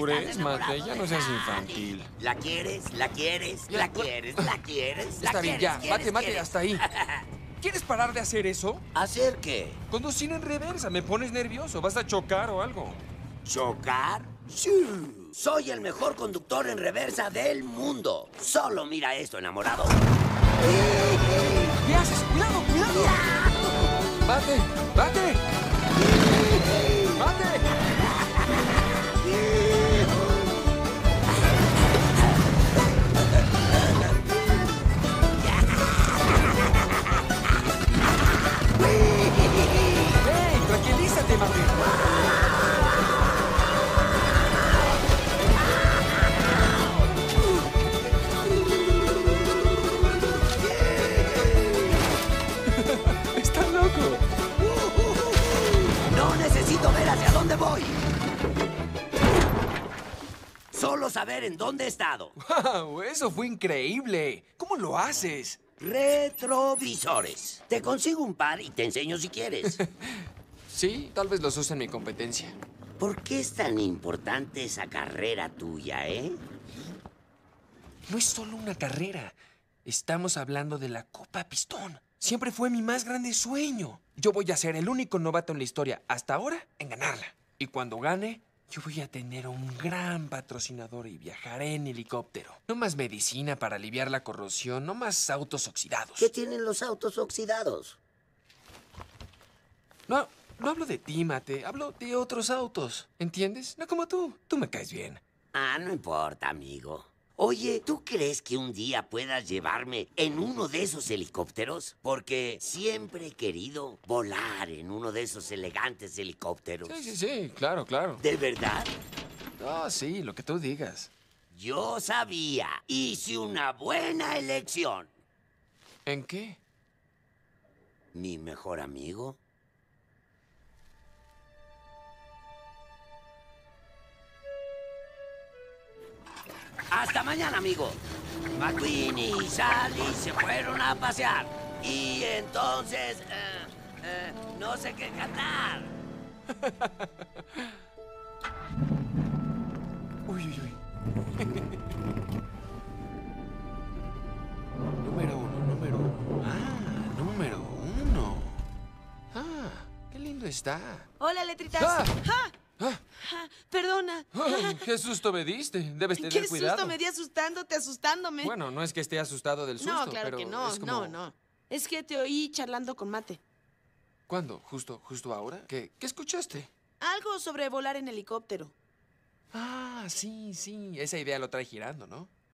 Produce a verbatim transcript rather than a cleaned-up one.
madurez, Mate. Ya no seas infantil. ¿La quieres? ¿La quieres? ¿La quieres? ¿La quieres? Está bien, ya. Mate, Mate, hasta ahí. ¿Quieres parar de hacer eso? ¿Hacer qué? Conducir en reversa. Me pones nervioso. ¿Vas a chocar o algo? ¿Chocar? Sí. Soy el mejor conductor en reversa del mundo. Solo mira esto, enamorado. ¿Qué haces? ¡Cuidado, cuidado! ¡Mate! ¡Mate! ¡Mate! ¡Hey! ¡Tranquilízate, Mate! ¡Estás loco! No necesito ver hacia dónde voy. Solo saber en dónde he estado. ¡Wow! ¡Eso fue increíble! ¿Cómo lo haces? Retrovisores. Te consigo un par y te enseño si quieres. Sí, tal vez los use en mi competencia. ¿Por qué es tan importante esa carrera tuya, eh? No es solo una carrera. Estamos hablando de la Copa Pistón. Siempre fue mi más grande sueño. Yo voy a ser el único novato en la historia hasta ahora en ganarla. Y cuando gane, yo voy a tener un gran patrocinador y viajaré en helicóptero. No más medicina para aliviar la corrosión, no más autos oxidados. ¿Qué tienen los autos oxidados? No, no hablo de ti, Mate. Hablo de otros autos. ¿Entiendes? No como tú. Tú me caes bien. Ah, no importa, amigo. Oye, ¿tú crees que un día puedas llevarme en uno de esos helicópteros? Porque siempre he querido volar en uno de esos elegantes helicópteros. Sí, sí, sí. Claro, claro. ¿De verdad? Ah, sí, lo que tú digas. Yo sabía. Hice una buena elección. ¿En qué? ¿Mi mejor amigo? Hasta mañana, amigo. McQueen y Sally se fueron a pasear. Y entonces, eh, eh, no sé qué cantar. Uy, uy, uy. Número uno, número uno. Ah, número uno. Ah, qué lindo está. Hola, letritas. ¡Ah! ¡Ja! Ah, ¡Ja! Perdona. ay, ¡qué susto me diste! Debes tener ¿Qué cuidado. susto me di asustándote, asustándome? Bueno, no es que esté asustado del susto, no, claro pero que no, es como... no, no. Es que te oí charlando con Mate. ¿Cuándo? ¿Justo, justo ahora? ¿Qué, qué escuchaste? Algo sobre volar en helicóptero. Ah, sí, sí. Esa idea lo trae girando, ¿no?